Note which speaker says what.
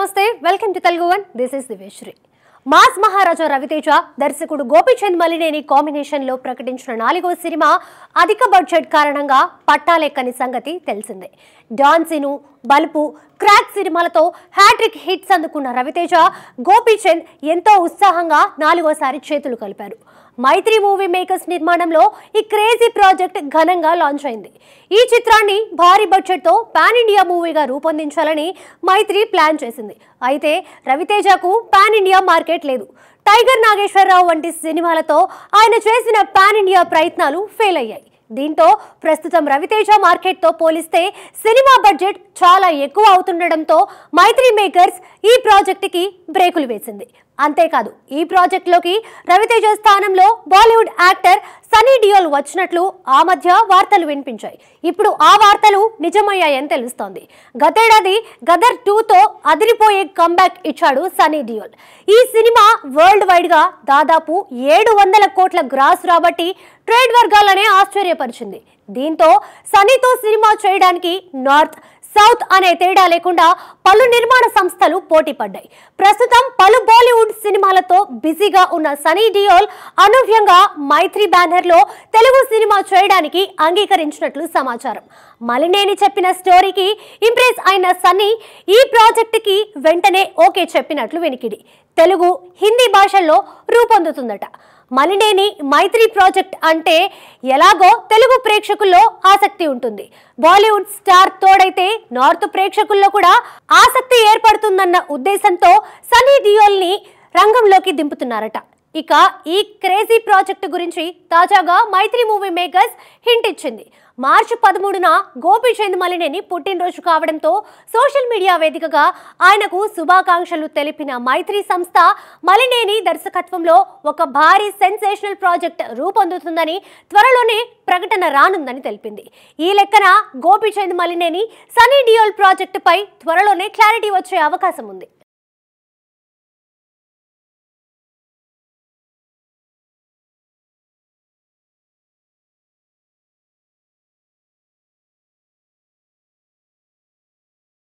Speaker 1: నమస్తే welcome to Telugu one this is దివేశ్రీ mass మహారాజా రవితేజ దర్శకుడు గోపీచంద్ మలినేని కాంబినేషన్ లో ప్రకటించిన 4వ సినిమా అధిక బడ్జెట్ కారణంగా పట్టాలెక్కని సంగతి తెలిసిందే. డాన్ సిను బల్పు క్రాక్ సినిమాలతో హ్యాట్రిక్ హిట్స్ అందుకున్న రవితేజ గోపీచంద్ ఎంతో ఉత్సాహంగా 4వసారి చేతులు కలిపారు. మైత్రి మూవీ మేకర్స్ నిర్మాణంలో ఈ క్రేజీ ప్రాజెక్ట్ ఘనంగా లాంచ్ అయింది. ఈ చిత్రాన్ని భారీ బడ్జెట్ తో పాన్ ఇండియా మూవీగా రూపొందించాలని మైత్రి ప్లాన్ చేసింది. అయితే రవితేజకు పాన్ ఇండియా మార్కెట్ లేదు. టైగర్ నాగేశ్వరరావు వంటి సినిమాలతో ఆయన చేసిన పాన్ ఇండియా ప్రయత్నాలు ఫెయిల్ అయ్యాయి. దీంతో ప్రస్తుతం రవితేజ మార్కెట్ తో పోలిస్తే సినిమా బడ్జెట్ చాలా ఎక్కువ అవుతుండడంతో మైత్రి మేకర్స్ ఈ ప్రాజెక్ట్ కి బ్రేకులు వేసింది. అంతేకాదు ఈ ప్రాజెక్ట్ లోకి రవితేజ స్థానంలో బాలీవుడ్ యాక్టర్ సనీ డియోల్ వచ్చినట్లు ఆ మధ్య వార్తలు వినిపించాయి. ఇప్పుడు ఆ వార్తలు నిజమయ్యాయని తెలుస్తోంది. గతేడాది గదర్ 2తో అదిరిపోయే కంబ్యాక్ ఇచ్చాడు సనీ డియోల్. ఈ సినిమా వరల్డ్ వైడ్ గా దాదాపు 700 కోట్ల గ్రాస్ రాబట్టి ట్రేడ్ వర్గాలనే ఆశ్చర్యపరిచింది. దీంతో సనీతో సినిమా చేయడానికి నార్త్ సౌత్ అనే తేడా లేకుండా పలు నిర్మాణ సంస్థలు పోటీ పడ్డాయి. ప్రస్తుతం పలు బాలీవుడ్ సినిమాలతో బిజీగా ఉన్న సనీ డియోల్ అనూహ్యంగా మైత్రి బ్యానర్ లో తెలుగు సినిమా చేయడానికి అంగీకరించినట్లు సమాచారం. మలినేని చెప్పిన స్టోరీకి ఇంప్రెస్ అయిన సన్నీ ఈ ప్రాజెక్ట్ కి వెంటనే ఓకే చెప్పినట్లు వినికిడి. తెలుగు హిందీ భాషల్లో రూపొందుతుందట. మలినేని మైత్రి ప్రాజెక్ట్ అంటే ఎలాగో తెలుగు ప్రేక్షకుల్లో ఆసక్తి ఉంటుంది. బాలీవుడ్ స్టార్ తోడైతే నార్త్ ప్రేక్షకుల్లో కూడా ఆసక్తి ఏర్పడుతుందన్న ఉద్దేశంతో సనీ డియోల్ ని రంగంలోకి దింపుతున్నారట. ఇక ఈ క్రేజీ ప్రాజెక్ట్ గురించి తాజాగా మైత్రి మూవీ మేకర్స్ హింట్ ఇచ్చింది. మార్చి 13న గోపీచంద్ మలినేని పుట్టినరోజు కావడంతో సోషల్ మీడియా వేదికగా ఆయనకు శుభాకాంక్షలు తెలిపిన మైత్రి సంస్థ మలినేని దర్శకత్వంలో ఒక భారీ సెన్సేషనల్ ప్రాజెక్ట్ రూపొందుతుందని త్వరలోనే ప్రకటన రానుందని తెలిపింది. ఈ లెక్కన గోపీచంద్ మలినేని సనీ డియోల్ ప్రాజెక్టుపై త్వరలోనే క్లారిటీ వచ్చే అవకాశం ఉంది.